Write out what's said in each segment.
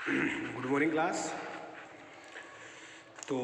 Good morning class. तो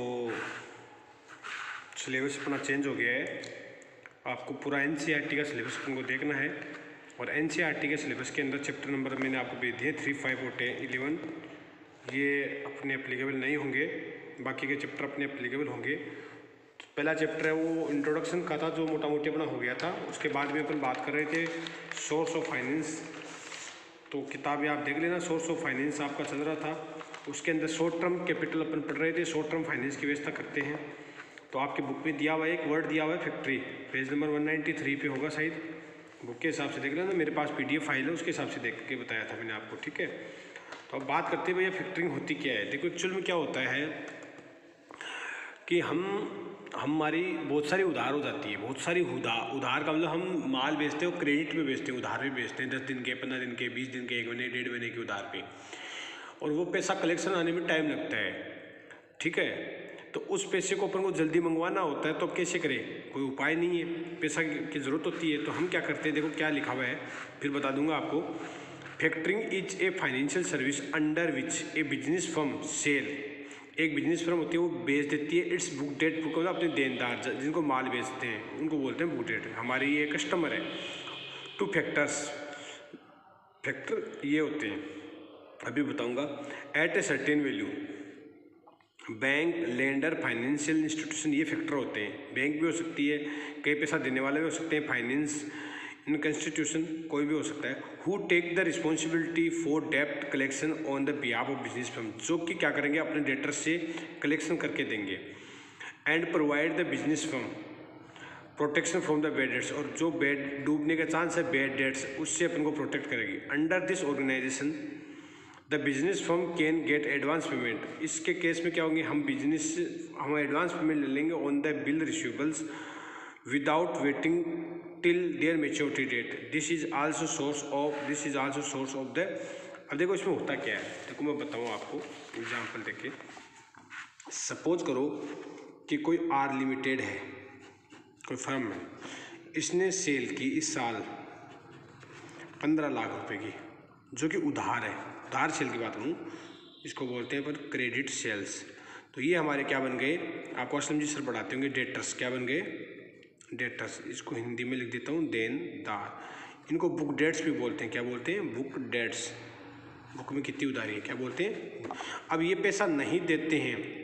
syllabus अपना change हो गया है। आपको पूरा एनसीईआरटी का सिलेबस अपन को देखना है और एनसीईआरटी के सिलेबस के अंदर चैप्टर नंबर मैंने आपको भेज दिए 3, 5 और 11। ये अपने एप्लीकेबल नहीं होंगे, बाकी के चैप्टर अपने एप्लीकेबल होंगे। तो पहला चैप्टर है वो इंट्रोडक्शन का था, जो मोटा मोटी अपना हो गया था। उसके बाद में अपन बात कर रहे थे सोर्स ऑफ फाइनेंस। तो किताबें आप देख लेना, सोर्स ऑफ फाइनेंस आपका चल रहा था। उसके अंदर शॉर्ट टर्म कैपिटल अपन पढ़ रहे थे, शॉर्ट टर्म फाइनेंस की व्यवस्था करते हैं। तो आपकी बुक में दिया हुआ है, एक वर्ड दिया हुआ है फैक्ट्री, पेज नंबर 193 पे होगा शायद। बुक के हिसाब से देख लेना, मेरे पास PDF फाइल है, उसके हिसाब से देख के बताया था मैंने आपको, ठीक है। तो अब बात करते हैं भैया फैक्टरिंग होती क्या है। देखो एक्चुअल में क्या होता है कि हमारी बहुत सारी उधार हो जाती है, बहुत सारी उधार का मतलब हम माल बेचते हैं और क्रेडिट में बेचते हैं, उधार में बेचते हैं, 10 दिन के, 15 दिन के, 20 दिन के, 1 महीने, 1.5 महीने के उधार पे, और वो पैसा कलेक्शन आने में टाइम लगता है, ठीक है। तो उस पैसे को अपन को जल्दी मंगवाना होता है, तो अब कैसे करें, कोई उपाय नहीं है, पैसा की ज़रूरत होती है। तो हम क्या करते हैं, देखो क्या लिखा हुआ है, फिर बता दूंगा आपको। Factoring is a financial service under which a business firm sell, एक बिजनेस फर्म होती है वो बेच देती है इट्स बुक डेट, बुक अपने देनदार जिनको माल बेचते हैं उनको बोलते हैं बुक डेट। हमारे ये कस्टमर है। टू फैक्टर्स, फैक्टर ये होते हैं, अभी बताऊंगा। At a certain value, bank, lender, financial institution, ये फैक्टर होते हैं। बैंक भी हो सकती है, कई पैसा देने वाले भी हो सकते हैं, फाइनेंस इंस्टीट्यूशन कोई भी हो सकता है। Who take the responsibility for डेप्ट collection on the behalf of business firm, जो कि क्या करेंगे, अपने डेटर्स से कलेक्शन करके देंगे। And provide the business firm protection from the bad debts, और जो बैड डूबने का चांस है बैड डेट्स, उससे अपन को प्रोटेक्ट करेगी। Under this organisation the business firm can get advance payment, इसके केस में क्या होंगे, हम एडवांस पेमेंट ले लेंगे on the bill receivables without waiting till their maturity date. This is also source of the. अब देखो इसमें होता क्या है, देखो मैं बताऊँ आपको एग्जाम्पल देके। सपोज करो कि कोई आर लिमिटेड है, कोई फर्म है, इसने सेल की इस साल 15 लाख रुपए की, जो कि उधार है, उधार सेल की बात करूँ, इसको बोलते हैं पर क्रेडिट सेल्स। तो ये हमारे क्या बन गए, आपको असलम जी सर पढ़ाते होंगे, डेटर्स। क्या बन गए, डेटर्स। इसको हिंदी में लिख देता हूँ देनदार। इनको बुक डेट्स भी बोलते हैं। क्या बोलते हैं, बुक डेट्स। बुक में कितनी उधारी है, क्या बोलते हैं। अब ये पैसा नहीं देते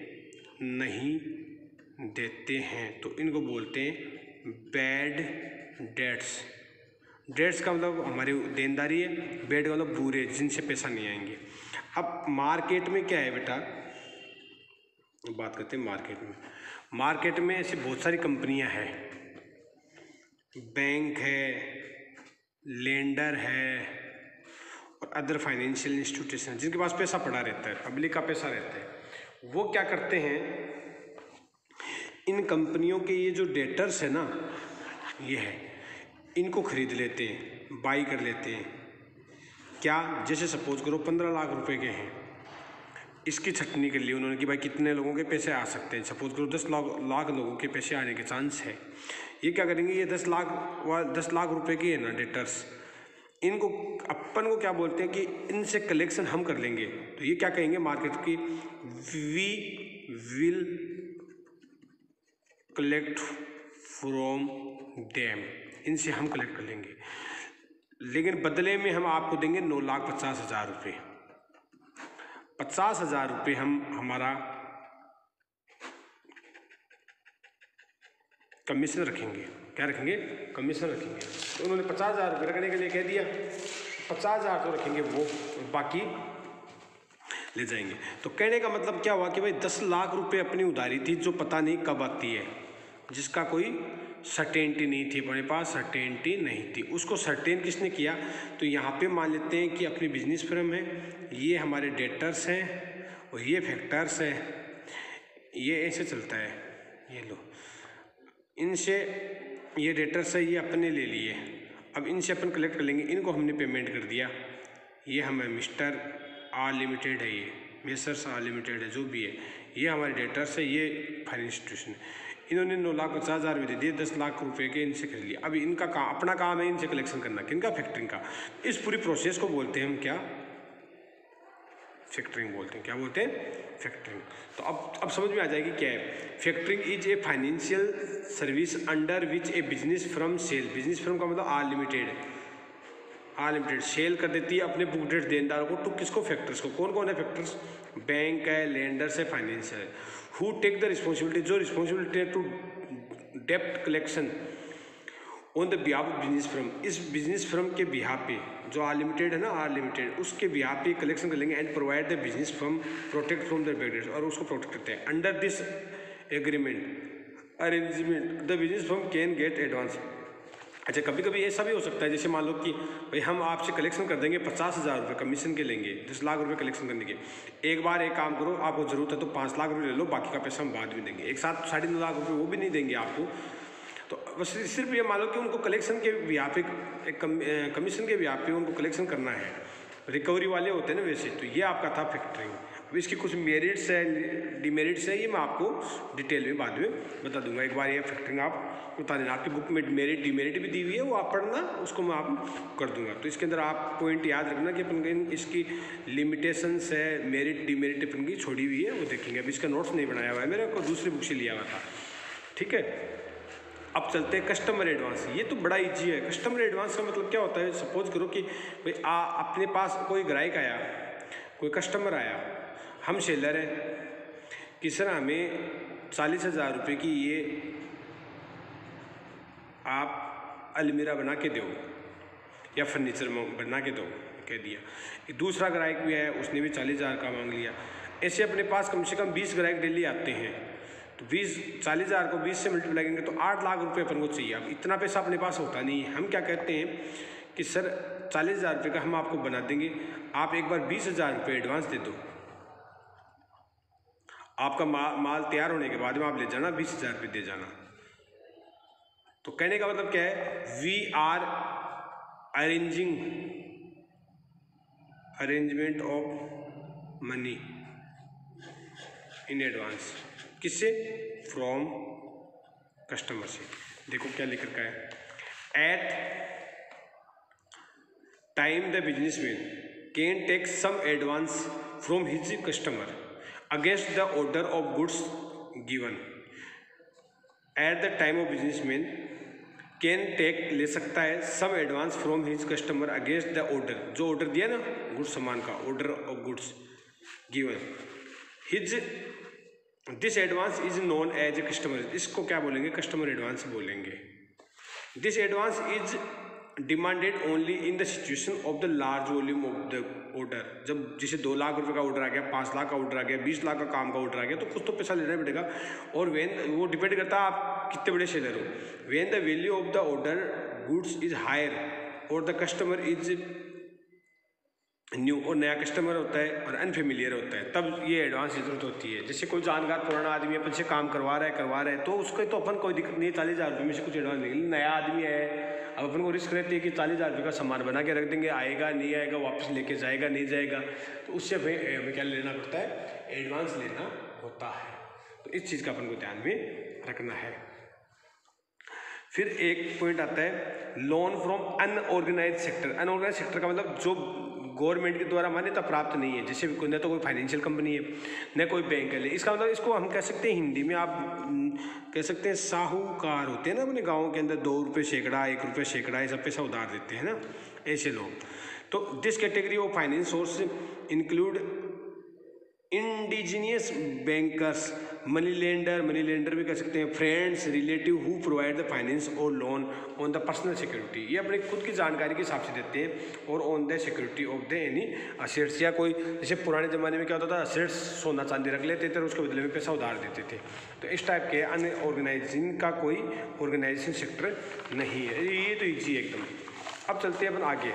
हैं तो इनको बोलते हैं बैड डेट्स। डेट्स का मतलब हमारी देनदारी है, बैड का मतलब बुरे, जिनसे पैसा नहीं आएंगे। अब मार्केट में क्या है बेटा, बात करते हैं मार्केट में ऐसी बहुत सारी कंपनियां हैं, बैंक है, लेंडर है और अदर फाइनेंशियल इंस्टीट्यूशन, जिनके पास पैसा पड़ा रहता है, पब्लिक का पैसा रहता है। वो क्या करते हैं, इन कंपनियों के ये जो डेटर्स है ना, ये है, इनको खरीद लेते हैं, बाई कर लेते हैं। क्या, जैसे सपोज करो 15 लाख रुपए के हैं, इसकी छटनी कर ली उन्होंने कि भाई कितने लोगों के पैसे आ सकते हैं। सपोज करो 10 लाख लोगों के पैसे आने के चांस है। ये क्या करेंगे, ये 10 लाख रुपए के है ना डेटर्स, इनको अपन को क्या बोलते हैं कि इनसे कलेक्शन हम कर लेंगे। तो ये क्या कहेंगे मार्केट की, we will collect from them, इनसे हम कलेक्ट कर लेंगे, लेकिन बदले में हम आपको देंगे 9,50,000 रुपये। 50,000 रुपये हम हमारा कमीशन रखेंगे। क्या रखेंगे, कमीशन रखेंगे। तो उन्होंने 50,000 रुपये रखने के लिए कह दिया, 50,000 तो रखेंगे वो, बाकी ले जाएंगे। तो कहने का मतलब क्या हुआ कि भाई 10 लाख रुपये अपनी उधारी थी, जो पता नहीं कब आती है, जिसका कोई सर्टेनिटी नहीं थी, अपने पास सर्टेनिटी नहीं थी। उसको सर्टेन किसने किया, तो यहाँ पे मान लेते हैं कि अपनी बिजनेस फर्म है, ये हमारे डेटर्स हैं और ये फैक्टर्स हैं, ये ऐसे चलता है। ये लो, इनसे ये डेटर्स है, ये अपने ले लिए, अब इनसे अपन कलेक्ट कर लेंगे, इनको हमने पेमेंट कर दिया। ये हमें मिस्टर आर लिमिटेड है, ये मेसर्स आर लिमिटेड है, जो भी है, ये हमारे डेटर्स है, ये फाइनेंस इंस्टीट्यूशन। इन्होंने 9,50,000 दे दिए, 10 लाख रुपए के इनसे खरीद लिया। अब इनका काम, अपना काम है इनसे कलेक्शन करना, किनका, फैक्टरिंग का। इस पूरी प्रोसेस को बोलते हैं हम क्या, फैक्टरिंग बोलते हैं। क्या बोलते हैं? फैक्टरिंग। तो अब समझ में आ जाएगी क्या है। Factoring is a financial service under which a business firm sell, business firm का मतलब आर लिमिटेड सेल कर देती है अपने बुक डेट देनदारों को। तो किसको? फैक्टर्स को। कौन कौन है फैक्टर्स? बैंक है, लेंडर्स है, फाइनेंस है। हु टेक द रिस्पॉन्सिबिलिटी, जो रिस्पॉन्सिबिलिटी है टू डेप्ट collection on the behalf of business firm, इस बिजनेस फर्म के बिहाफ पे, जो आर लिमिटेड है ना, आर लिमिटेड, उसके बिहाफ पे कलेक्शन कर लेंगे and provide the business firm protect from the bad debts, और उसको प्रोटेक्ट करते हैं। Under this agreement arrangement the business firm can get advance. अच्छा, कभी कभी ऐसा भी हो सकता है, जैसे मान लो कि भाई हम आपसे कलेक्शन कर देंगे 50,000 रुपये कमीशन के लेंगे, 10 लाख रुपये कलेक्शन करने के। एक बार एक काम करो, आपको ज़रूरत है तो 5 लाख रुपये ले लो, बाकी का पैसा हम बाद में देंगे। एक साथ 9.5 लाख रुपये वो भी नहीं देंगे आपको। तो बस सिर्फ ये मान लो कि उनको कलेक्शन के व्यापक कमीशन के व्यापक उनको कलेक्शन करना है, रिकवरी वाले होते हैं ना वैसे। तो ये आपका था फैक्टरिंग। अब इसकी कुछ मेरिट्स है, डिमेरिट्स है, ये मैं आपको डिटेल में बाद में बता दूंगा। एक बार ये फैक्टरिंग आप बता देना, आपकी बुक में मेरिट डिमेरिट भी दी हुई है, वो आप पढ़ना, उसको मैं आप कर दूंगा। तो इसके अंदर आप पॉइंट याद रखना कि अपन इसकी लिमिटेशंस है, मेरिट डिमेरिट अपन की छोड़ी हुई है, वो देखेंगे। अभी इसका नोट्स नहीं बनाया हुआ है, मेरे को दूसरी बुक से लिया हुआ था। ठीक है, अब चलते हैं कस्टमर एडवांस। ये तो बड़ा ईजी है। कस्टमर एडवांस का मतलब क्या होता है? सपोज करो कि भाई अपने पास कोई ग्राहक आया, कोई कस्टमर आया, हम सेलर हैं कि सर हमें 40,000 रुपये की ये आप अलमीरा बना के दो या फर्नीचर बना के दो, कह दिया। दूसरा ग्राहक भी है, उसने भी 40,000 का मांग लिया। ऐसे अपने पास कम से कम 20 ग्राहक डेली आते हैं, तो 40,000 को 20 से मल्टीप्लाई करेंगे तो 8 लाख रुपये अपन को चाहिए। अब इतना पैसा अपने पास होता नहीं है। हम क्या कहते हैं कि सर 40,000 रुपये का हम आपको बना देंगे, आप एक बार 20,000 रुपये एडवांस दे दो, आपका माल तैयार होने के बाद में आप ले जाना, 20,000 रुपये दे जाना। तो कहने का मतलब क्या है? We are arrangement of money in advance. किससे? फ्रॉम कस्टमर से। देखो क्या लिख रखा है, at time the businessman can take some advance from his customer against the order of goods given. At the time of businessman can take, ले सकता है, some advance from his customer against the order, जो order दिया ना goods सामान का, order of goods given his, this advance is known as a customer. इसको क्या बोलेंगे? कस्टमर एडवांस बोलेंगे। This advance is demanded only in the situation of the large volume of the order. जब जैसे 2 लाख रुपए का ऑर्डर आ गया, 5 लाख का ऑर्डर आ गया, 20 लाख का काम का ऑर्डर आ गया, तो कुछ तो पैसा लेना पड़ेगा। और वेन, वो डिपेंड करता है आप कितने बड़े सेलर हो। When the value of the order goods is higher और द कस्टमर इज न्यू, और नया कस्टमर होता है और अनफेमिलियर होता है, तब ये एडवांस की जरूरत होती है। जैसे कोई जानकार पुराना आदमी अपन से काम करवा रहा है तो उसको तो अपन कोई दिक्कत नहीं, 40,000 रुपये में से कुछ एडवांस नहीं। नया आदमी है, अब अपन को रिस्क रहती है कि 40,000 रुपये का सामान बना के रख देंगे, आएगा नहीं आएगा, वापस लेके जाएगा नहीं जाएगा, तो उससे हमें क्या लेना पड़ता है? एडवांस लेना होता है। तो इस चीज़ का अपन को ध्यान में रखना है। फिर एक पॉइंट आता है loan from unorganise sector. Unorganise sector का मतलब जो गवर्नमेंट के द्वारा मान्यता प्राप्त नहीं है, जैसे न तो कोई फाइनेंशियल कंपनी है न कोई बैंक है। इसका मतलब इसको हम कह सकते हैं, हिंदी में आप कह सकते हैं साहूकार होते हैं ना अपने गाँव के अंदर, 2 रुपये सैकड़ा, 1 रुपये सैकड़ा, ये सब पैसा उधार देते हैं ना, ऐसे लोग। तो this category of finance source include indigenous bankers, money lender भी कह सकते हैं, friends, relative who provide the finance और loan on the personal security. ये अपने खुद की जानकारी के हिसाब से देते हैं और on the security of the any assets, या कोई जैसे पुराने ज़माने में क्या होता था, असेट्स सोना चांदी रख लेते थे और उसके बदले में पैसा उधार देते थे। तो इस टाइप के अनऑर्गेनाइजिंग का कोई ऑर्गेनाइजेशन सेक्टर नहीं है। ये तो ईजी है एकदम। अब चलते हैं अपन आगे।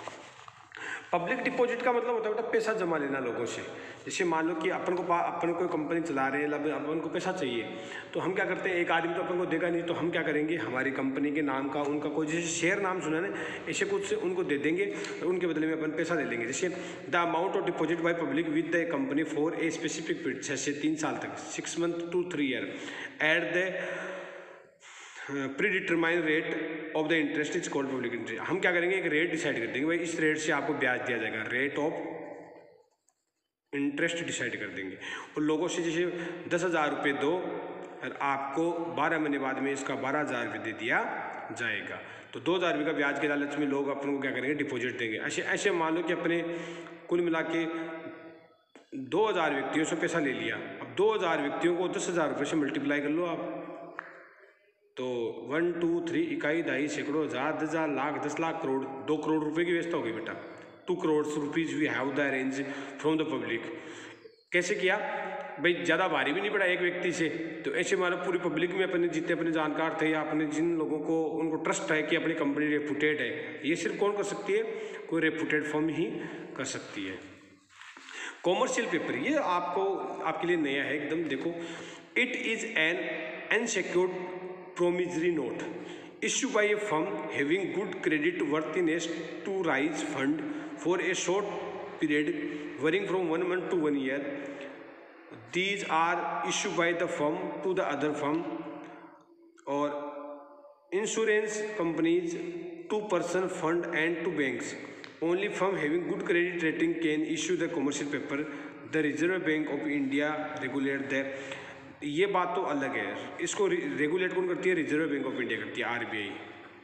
पब्लिक डिपॉजिट का मतलब होता है बेटा पैसा जमा लेना लोगों से। जैसे मान लो कि अपन कोई कंपनी चला रहे हैं, अपन को पैसा चाहिए, तो हम क्या करते हैं, एक आदमी तो अपन को देगा नहीं, तो हम क्या करेंगे, हमारी कंपनी के नाम का उनका कोई जैसे शेयर नाम सुना ना, ऐसे कुछ से उनको दे देंगे और उनके बदले में अपन पैसा ले लेंगे। जैसे the amount of deposit by public with the company for a specific period, 6 से 3 साल तक, 6 month to 3 year, at the predetermine rate of the interest is called public interest. हम क्या करेंगे, एक रेट डिसाइड कर देंगे, भाई इस रेट से आपको ब्याज दिया जाएगा, रेट ऑफ इंटरेस्ट डिसाइड कर देंगे। और लोगों से जैसे 10,000 रुपये दो और आपको 12 महीने बाद में इसका 12,000 रुपये दे दिया जाएगा, तो 2,000 रुपये का ब्याज के लालच में लोग अपन को क्या करेंगे, डिपॉजिट देंगे। ऐसे ऐसे मान लो कि अपने कुल मिला के 2,000 व्यक्तियों से पैसा ले लिया। अब 2,000 व्यक्तियों को 10,000 रुपये से मल्टीप्लाई कर लो आप, तो 1 2 3 इकाई दहाई सैकड़ों हज़ार 10,000 लाख 10 लाख करोड़ 2 करोड़ रुपए की व्यवस्था होगी बेटा। 2 crore rupees we have the arrange from the public. कैसे किया भाई, ज़्यादा भारी भी नहीं पड़ा एक व्यक्ति से, तो ऐसे मानो पूरी पब्लिक में अपने जितने अपने जानकार थे या अपने जिन लोगों को उनको ट्रस्ट है कि अपनी कंपनी रेपुटेड है, ये सिर्फ कौन कर सकती है, कोई रेपुटेड फर्म ही कर सकती है। कॉमर्शियल पेपर ये आपको आपके लिए नया है एकदम। देखो, it is an unsecured promissory note issued by a firm having good credit worthiness to raise fund for a short period varying from 1 month to 1 year. These are issued by the firm to the other firm or insurance companies, to person fund and to banks. Only firm having good credit rating can issue the commercial paper. The Reserve Bank of India regulate the, ये बात तो अलग है, इसको regulate कौन करती है, reserve bank of India करती है, आरबीआई।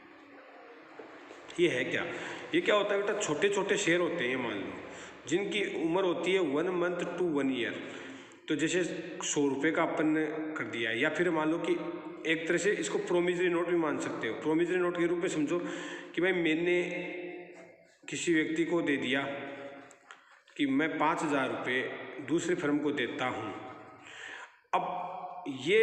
ये है क्या, ये क्या होता है बेटा, छोटे छोटे शेयर होते हैं मान लो, जिनकी उम्र होती है 1 मंथ टू 1 ईयर। तो जैसे 100 रुपये का अपन ने कर दिया, या फिर मान लो कि एक तरह से इसको प्रोमिसरी नोट भी मान सकते हो। प्रोमिसरी नोट के रूप में समझो कि भाई मैंने किसी व्यक्ति को दे दिया कि मैं 5,000 रुपये दूसरी फर्म को देता हूँ। अब ये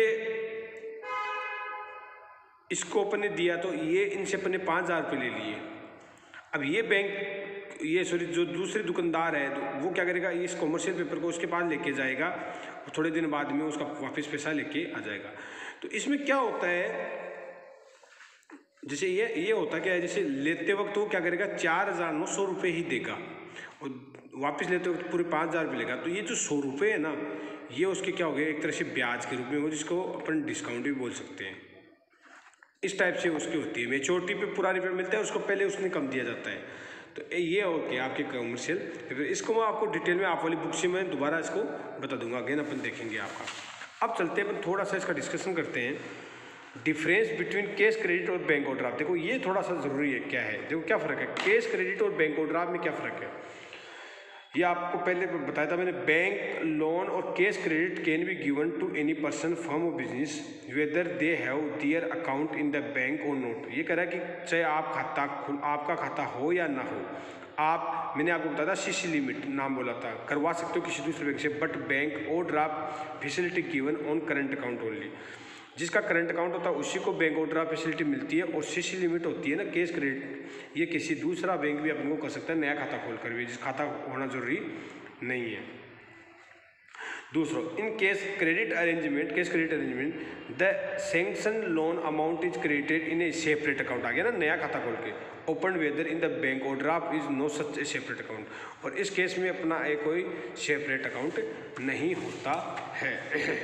इसको अपन ने दिया तो ये इनसे अपन ने 5,000 रुपये ले लिए। अब ये बैंक जो दूसरे दुकानदार है तो वो क्या करेगा, इस कॉमर्शियल पेपर को उसके पास लेके जाएगा और थोड़े दिन बाद में उसका वापस पैसा लेके आ जाएगा। तो इसमें क्या होता है, जैसे ये होता क्या है, जैसे लेते वक्त वो क्या करेगा 4,900 रुपये ही देगा और वापस लेते वक्त पूरे 5,000 रुपये लेगा। तो ये जो 100 रुपये है ना, ये उसके क्या हो गए, एक तरह से ब्याज के रूप में, वो जिसको अपन डिस्काउंट भी बोल सकते हैं। इस टाइप से उसकी होती है, मेच्योरिटी पे पूरा रुपये मिलता है, उसको पहले उसने कम दिया जाता है। तो ये और क्या आपके कमर्शियल पेपर, इसको मैं आपको डिटेल में आप वाली बुक से मैं दोबारा इसको बता दूंगा, अगेन अपन देखेंगे आपका। अब चलते हैं अपन थोड़ा सा इसका डिस्कशन करते हैं, डिफरेंस बिटवीन कैश क्रेडिट और बैंक ओवरड्राफ्ट। देखो ये थोड़ा सा ज़रूरी है, क्या है, देखो क्या फ़र्क है कैश क्रेडिट और बैंक ओवरड्राफ्ट में, क्या फ़र्क है ये आपको पहले बताया था मैंने। बैंक लोन और cash credit can be given to any person firm और business whether they have their account in the bank और नोट। ये कह रहा है कि चाहे आपका खाता हो या ना हो, मैंने आपको बताया था सीसी लिमिट नाम बोला था, करवा सकते हो किसी दूसरे बैंक से, but bank overdraft facility given on current account only. जिसका करंट अकाउंट होता है उसी को बैंक ओवरड्राफ्ट फैसिलिटी मिलती है, और सीसी लिमिट होती है ना कैश क्रेडिट, ये किसी दूसरा बैंक भी अपन को कर सकता है नया खाता खोल कर भी, जिस खाता होना जरूरी नहीं है। दूसरा, in cash credit arrangement the sanction loan amount is credited in a separate account. आ गया ना नया खाता खोल के, open whether in the bank overdraft is no such a separate account. और इस केस में अपना कोई सेपरेट अकाउंट नहीं होता है।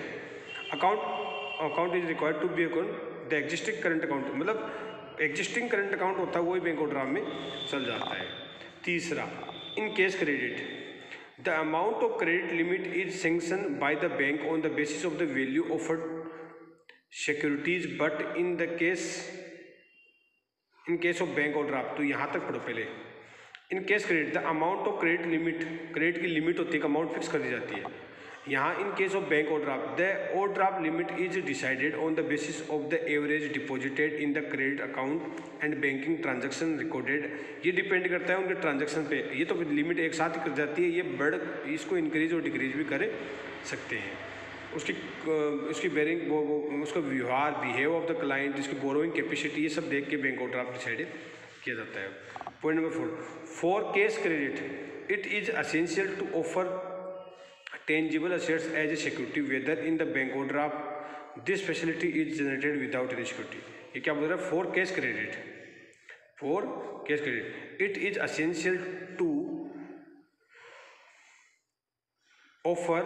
Account is required to be account the existing current account, मतलब एग्जिस्टिंग करंट अकाउंट होता है वही बैंक ओवरड्राफ्ट में चल जाता है। तीसरा, in case credit the amount of credit limit is sanction by the bank on the basis of the value offered securities, but in case of bank overdraft, तो यहाँ तक पढ़ो पहले। In case credit the amount of credit limit, credit की limit होती है, amount fix कर दी जाती है। यहाँ in case of bank overdraft the overdraft limit is decided on the basis of the average deposited in the credit account and banking transaction recorded. ये depend करता है उनके ट्रांजैक्शन पे। ये तो लिमिट एक साथ ही कर जाती है, ये इसको इंक्रीज और डिक्रीज भी कर सकते हैं। उसकी बेरिंग उसका व्यवहार, बिहेव ऑफ द क्लाइंट, इसकी बोरोइंग कैपेसिटी, ये सब देख के बैंक ओवरड्राफ्ट डिसाइड किया जाता है। Point number 4, for cash credit it is essential to offer tangible assets as a security whether in the bank overdraft this facility is generated without any security। ये क्या बोल रहा है, for cash credit it is essential to offer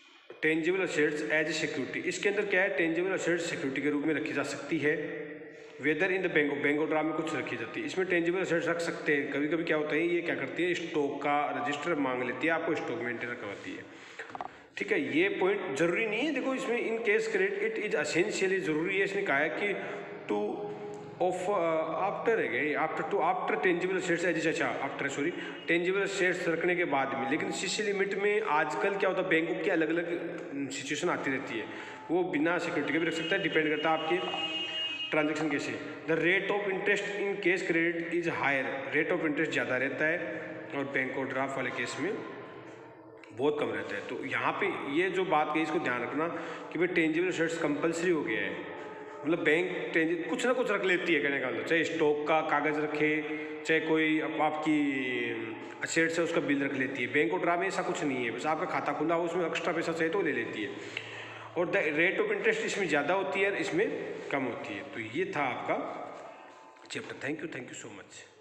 tangible assets as a security। इसके अंदर क्या है, tangible assets security के रूप में रखी जा सकती है whether in the bank overdraft में कुछ रखी जाती है। इसमें टेंजिबल एसेट्स रख सकते हैं। कभी कभी क्या होता है, ये क्या करती है, स्टॉक का रजिस्टर मांग लेती है, आपको स्टॉक मेंटेन करवाती है। ठीक है, ये पॉइंट जरूरी नहीं है। देखो इसमें in case credit it is essentially जरूरी है। इसने कहा है कि टू ऑफ आफ्टर है गए आफ्टर टेंजिबल एसेट्स एज अच्छा आफ्टर सॉरी टेंजिबल एसेट्स रखने के बाद में। लेकिन सीसी लिमिट में आजकल क्या होता है, बैंकों की अलग अलग सिचुएशन आती रहती है। वो बिना सिक्योरिटी के भी रख सकता है, डिपेंड करता है आपके ट्रांजेक्शन कैसे। The rate of interest in case credit is higher, rate of interest ज़्यादा रहता है और बैंक ओवरड्राफ्ट वाले केस में बहुत कम रहता है। तो यहाँ पे ये जो बात कही इसको ध्यान रखना कि भाई टेंजिबल एसेट्स कंपलसरी हो गया है। मतलब बैंक कुछ ना कुछ रख लेती है, कहने का मतलब चाहे स्टॉक का कागज़ रखे, चाहे कोई आपकी एसेट्स है उसका बिल रख लेती है। बैंक ओवरड्राफ्ट में ऐसा कुछ नहीं है, बस आपका खाता खुला हो उसमें एक्स्ट्रा पैसा चाहिए तो ले लेती है। और द रेट ऑफ इंटरेस्ट इसमें ज़्यादा होती है और इसमें कम होती है। तो ये था आपका chapter. Thank you so much.